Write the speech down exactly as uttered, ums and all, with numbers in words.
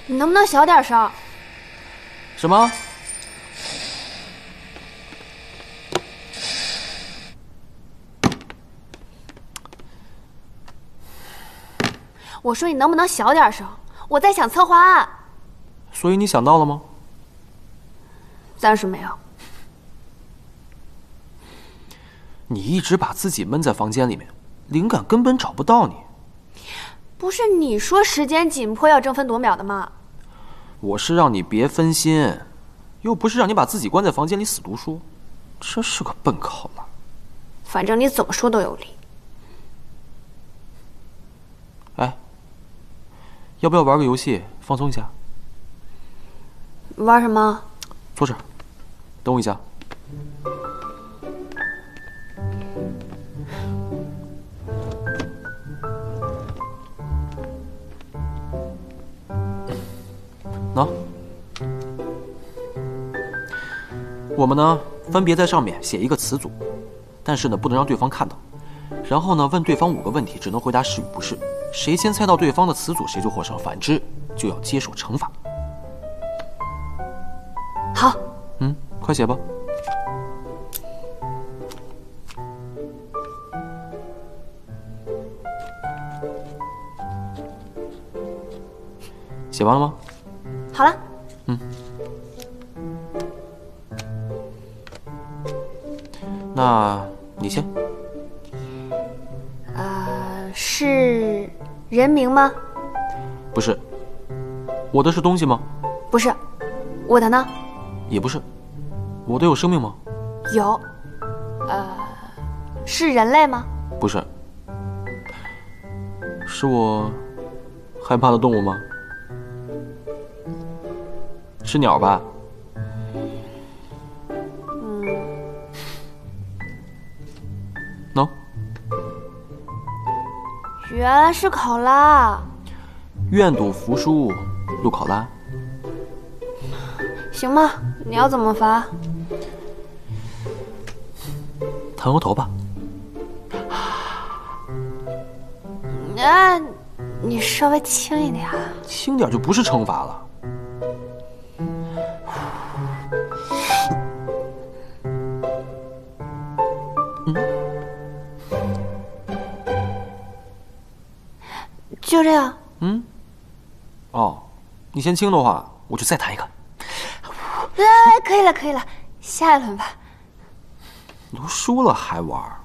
你能不能小点声？ 什么？ 我说你能不能小点声？我在想策划案。 所以你想到了吗？ 暂时没有。 你一直把自己闷在房间里面，灵感根本找不到你。 不是你说时间紧迫要争分夺秒的吗？ 我是让你别分心，又不是让你把自己关在房间里死读书。真是个笨口了。 反正你怎么说都有理。 哎，要不要玩个游戏放松一下？ 玩什么？ 坐这儿，等我一下。喏，我们呢分别在上面写一个词组，但是呢不能让对方看到。然后呢问对方五个问题，只能回答是与不是。谁先猜到对方的词组，谁就获胜；反之就要接受惩罚。 好， 嗯，快写吧。写完了吗？ 好了。 嗯。那你先。 呃，是人名吗？ 不是。我的是东西吗？ 不是。我的呢？ 也不是。我的有生命吗？ 有。呃，是人类吗？ 不是。是我害怕的动物吗？是鸟吧？ 嗯。 喏。 原来是考拉。 愿赌服输，入考拉。 行吧，你要怎么罚？ 弹额头吧。 啊，你稍微轻一点。 轻点就不是惩罚了。 就这样。 嗯。哦，你嫌轻的话，我就再弹一个。 哎，可以了，可以了，下一轮吧。 都输了还玩？